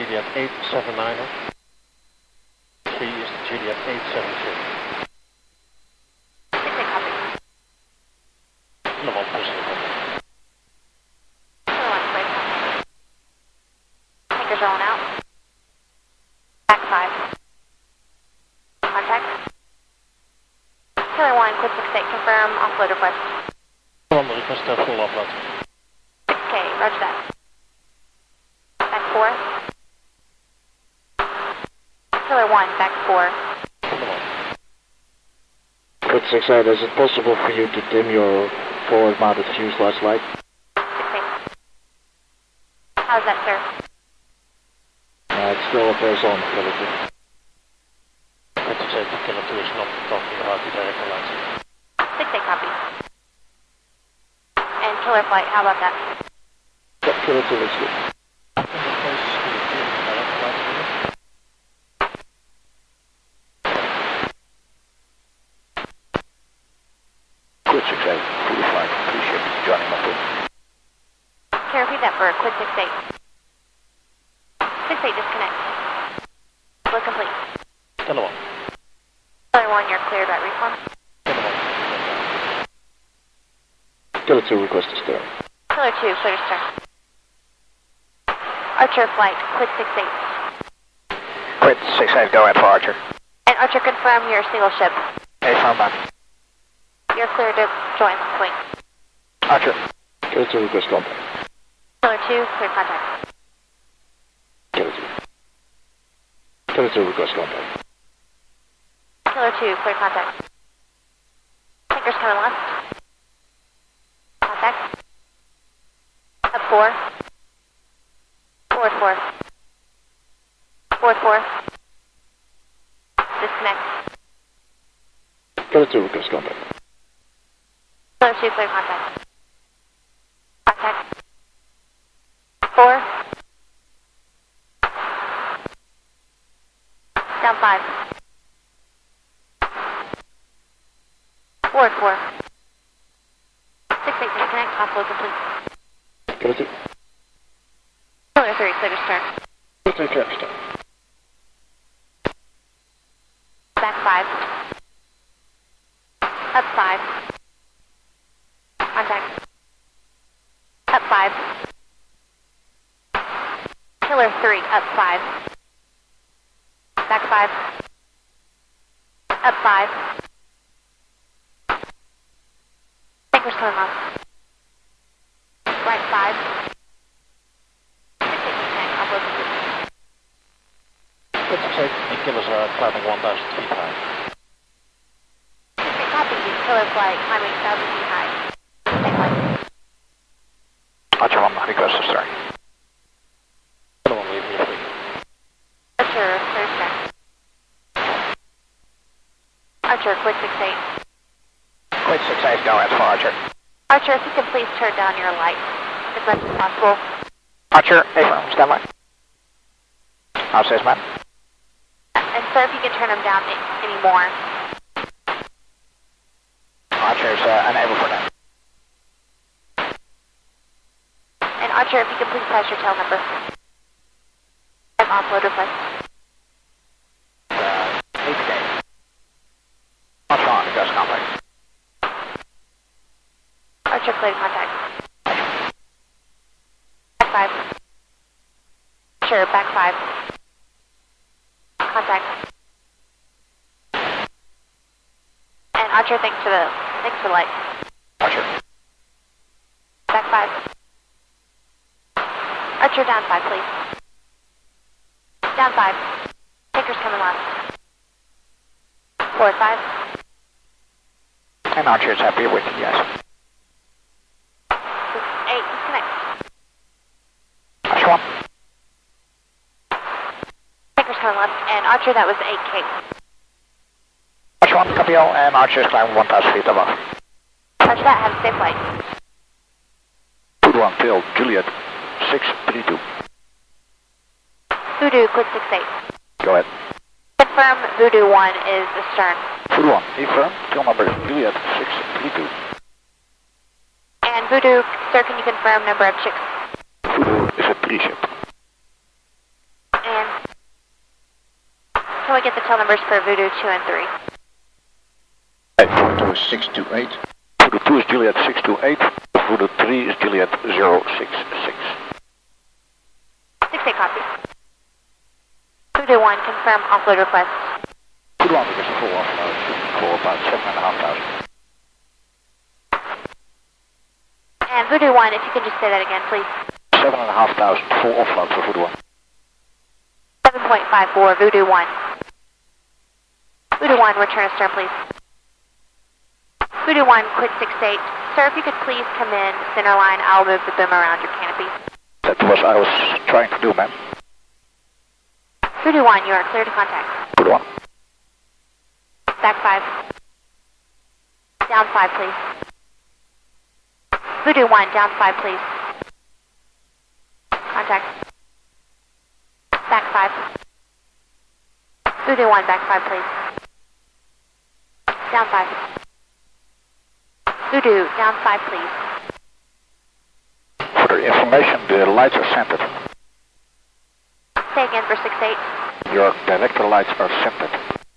Juliet 879er. 3 Eastern Juliet 873. 6-8 copy. No one pushing the button. Killer 1 cleared contact. Tankers rolling out. Back 5. Contact. Killer 1, quit 6-8, confirm offload request. One request full offload. 6K, roger that. Back 4. Killer 1, back 4. Quit 6-8, is it possible for you to dim your forward mounted fuselage light? 6-8. How's that, sir? It still appears on, Killer 2. Quit 6-8, Killer 2 is not talking about the director lights. 6-8 copy. And killer flight, how about that? Yep, Killer 2 is good. Quit 6-8, fully flight, appreciate joining my team. Can you repeat that for quit 6-8? 6-8, disconnect. Look complete. Killer 1. Killer 1, you're cleared right reform. Killer 1. Killer 2 request to stern. Killer 2, clear to stern. Archer flight, quit 6-8. Quit 6-8, go ahead for Archer. And Archer, confirm your single ship. Affirm that. You're clear to join swing. Archer. Killer 2 request contact. Killer 2, clear contact. Killer 2. Killer 2 request contact. Killer 2, clear contact. Tankers coming left. Contact. Up 4. Forward 4. Forward 4. Disconnect. Killer 2 request contact. Killer 2, clear contact. Contact. 4. Down 5. Forward 4. 6-8, disconnect, offload complete. Killer 2. Killer 3, clear to stern. Killer 3 clear to stern. Back 5. Up 5. Contact. Up 5. Killer 3, up 5. Back 5. Up 5. Tankers coming off. Right 5. 6-8, offload complete. Quit 6-8, Killers are climbing 1,000 feet high. 6-8, copy. Killer flight, climbing 1,000 feet high. Same flight. Archer 1 request to stern. Killer 1 leaving you free. Archer, clear stern. Archer, quit 6-8. Quit 6-8, go ahead for Archer. Archer, if you could please turn down your lights as much as possible. Archer, affirm, stand by. How says man? And sir, if you can turn them down any more. Archer's unable for that. And Archer, if you could please pass your tail number. And offload request. 8K. What's wrong? Request contact. Archer, clear contact. Back 5. Sure, back 5. Contact. And Archer, thanks for the light. Archer. Back 5. Archer, down 5, please. Down 5. Tankers coming left. Forward 5. And Archer's happy with you guys. 8, disconnect. Archer 1. Tankers coming left, and Archer, that was 8K. Archer 1, copy all, and Archer's climbing 1,000 feet above. Archer, that, have a safe flight. Food 1, failed, Juliet, 632. Voodoo, quit 6-8. Go ahead. Confirm Voodoo 1 is astern. Food 1, affirm, tail number Juliet, 632. And Voodoo, sir, can you confirm number of chicks? Voodoo is a 3 ship. can we get the tail numbers for Voodoo 2 and 3? Voodoo 628. Voodoo 2 is Juliet 628. Voodoo 3 is Juliet 066. 68 copy. Voodoo 1, confirm offload request. Voodoo 1 is a full offload for about 7,500. And Voodoo 1, if you can just say that again, please. 7,500 full offload for Voodoo 1. 7.54, Voodoo 1. Voodoo 1, return astern, please. Voodoo 1, quit 68. Sir, if you could please come in, center line, I'll move the boom around your canopy. That was I was trying to do, ma'am. Voodoo 1, you are clear to contact. Voodoo 1. Back 5. Down 5, please. Voodoo 1, down 5, please. Contact. Back 5. Voodoo 1, back 5, please. Down 5. Voodoo, down 5, please. For the information, the lights are centered. Say again for 68. Your director lights are centered.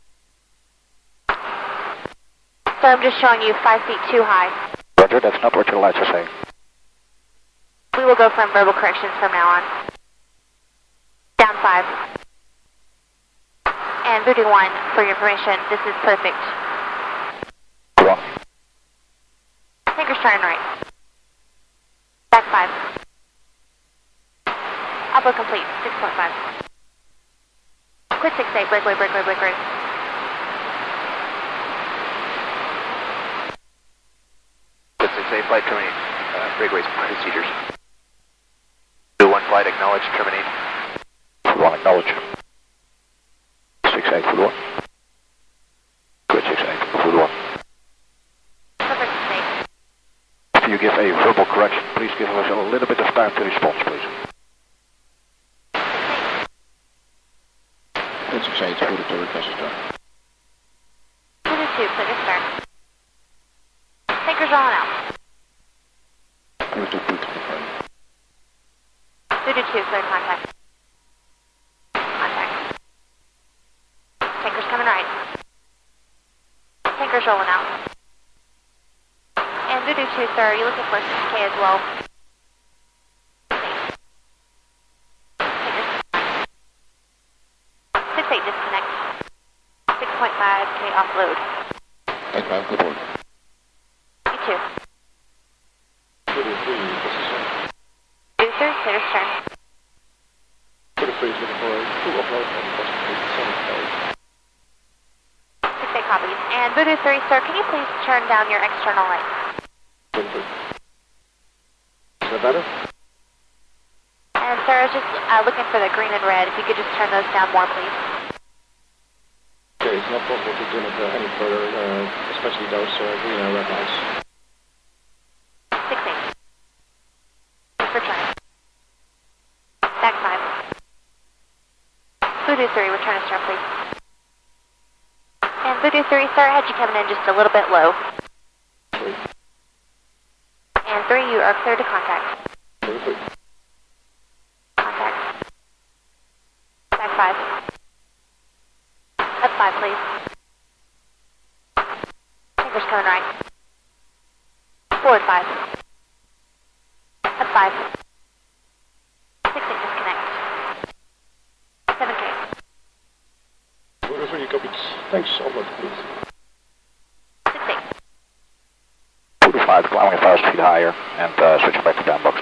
So I'm just showing you 5 feet too high. Roger, that's not what your lights are saying. We will go from verbal corrections from now on. Down 5. And Voodoo 1, for your information, this is perfect. Voodoo 1. Fingers turning right. Back 5. Upload complete, 6.5. Quit 68, break. Quit 68, flight terminate. Breakaways procedures. Voodoo 1 flight, acknowledge, terminate. Voodoo 1, acknowledge. 68, Voodoo 1. Quit 68, Voodoo 1. Perfect 68. If you give a verbal correction, please give us a little bit of time to respond, please. 668, Voodoo 2, request start. Voodoo 2, clear to start. Tankers rolling out. Voodoo 2 to confirm. Voodoo 2, clear to contact. Contact. Tankers coming right. Tankers rolling out. And Voodoo 2, sir, are you looking for 6K as well? Tankers 68 disconnect. 6.5K offload. Take 5, good board. You too. Voodoo 3, request start. Voodoo 3, clear to stern. Voodoo 3 is looking for a full offload and request 7K. 68 copies. And Voodoo 3, sir, can you please turn down your external lights? Voodoo 3. Is that better? And sir, I was just looking for the green and red. If you could just turn those down more, please. Okay, it's not possible to dim it any further, especially those green and red lights. 68. Thanks for trying. Back 5. Voodoo 3, return astern, please. And Voodoo 3, sir, had you coming in just a little bit low. 3. And 3, you are clear to contact. Voodoo 3. Contact. Back 5. Up 5, please. Tankers coming right. Forward 5. Up 5. 68 disconnect. 7K. Voodoo 3, copied. Thanks, offload please. 68. Voodoo 5, climbing 1,000 feet higher and switching back to down box.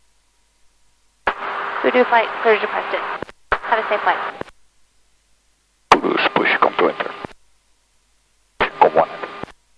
Voodoo flight, clear as requested. Have a safe flight. Voodoo's push, come to enter. Come 1 enter.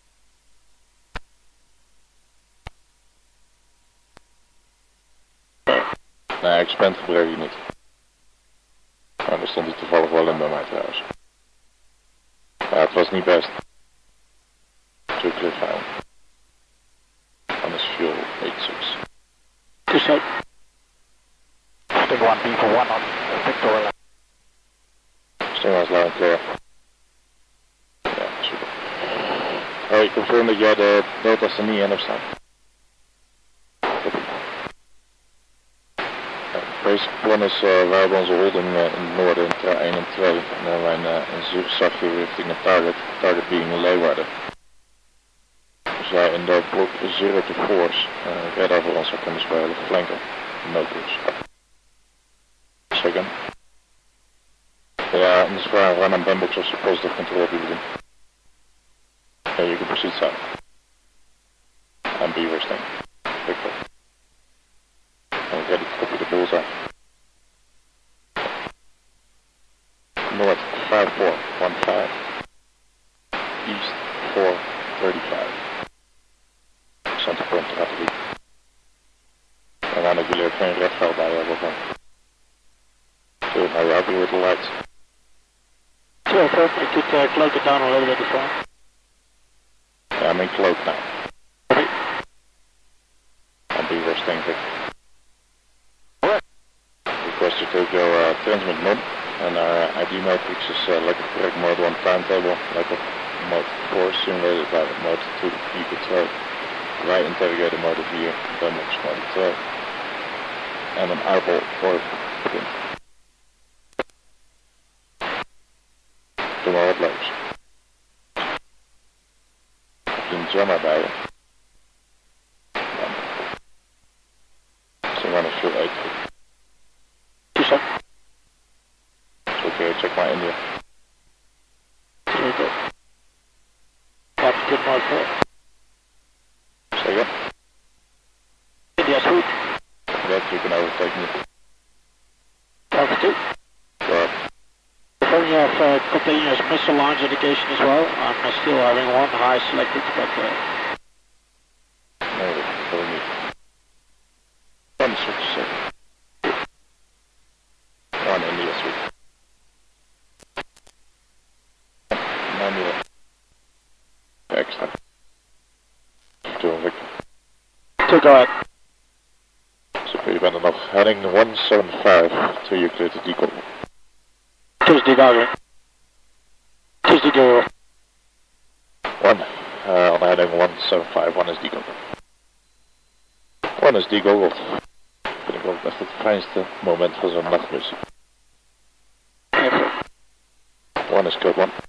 Nee, expand gebruik je niet. Maar er stond hij toevallig wel in bij mij trouwens. Ja, het was niet best. Too cliffhanger. On this fuel 86. Dus zo. Sting 1, B for 1 on Victoria. Sting was loud and clear. Ja, super. Oh, je confirm dat jij de noodtas er niet in hebt staan. Ja, basic plan is, wij hebben onze holding in het noorden in 1 en 2. En dan hebben wij een zachtje richting een target being Leeuwarden. Als jij in de blok 0 to force radar voor ons zou kunnen spelen, flanken, no push. Second. Yeah, in this run and bambox also positive control building. Yeah, you can proceed south. And be resting. Victor. I'm ready to copy the bullseye. North 5415. East 435. Center point strategie. En dan dat jullie ook geen redveld bij hebben van. So now you're happy with the lights. Sure, perfect. You could cloak it down a little bit before. Yeah, I'm in cloak now. I'll be resting Victor. Request you take your transmit mode, and our ID matrix is like a correct mode 1 timetable, like a mode 4 simulated by mode 2 equal 2. Wij interrogaten mode 4, Bambox mode 2. En een eyeball voor begint. Doe maar wat leuks. Heb je een jammer bij je? So run a short 8. Okay, check my India. Very good. That's good mark there. Say again? India's route. That you can overtake me. Altitude. Go up. Confirm you have continuous missile launch indication as well. I'm still having one high selected, but No, that's what we need. One switch second. One India switch. 9 minuten. Extra. Doe Victor. to go ahead. So je bent er nog heading 175 till you clear to decoil. Choose degoggling. Choose degoggling. 1 on heading 175, 1 is degoggling. 1 is degoggeld. Vind ik wel echt het fijnste moment van zo'n nachtmissie. 1 is code 1.